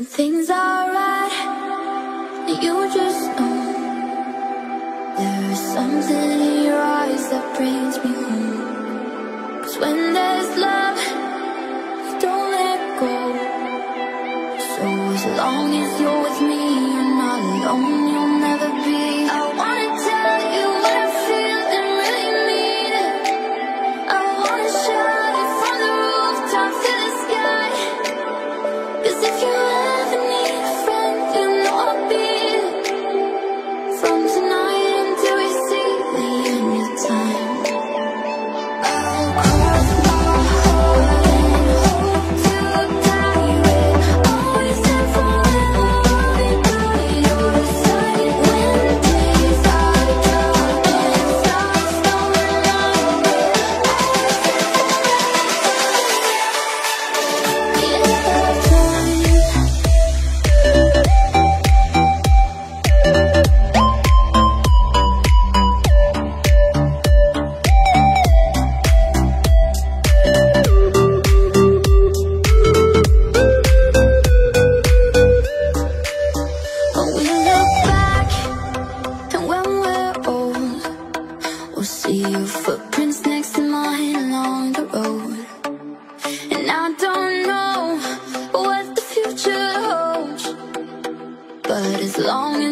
When things are right, you just know there is something in your eyes that brings me home. 'Cause when there's love, you don't let go. So as long as you're with me, you're not alone, you'll never be. I wanna tell you what I feel and really mean it. I wanna shout it from the rooftop to the sky. 'Cause if you ever need a friend, you know I'll be it. From tonight until we see the end of time, I'll cross my heart and hope to die with. Always and forever I'll be by your side. When days are dark and stars don't align, always and forever. When we look back and when we're old, we'll see your footprints next to mine along the road. And I don't know what the future holds, but as long as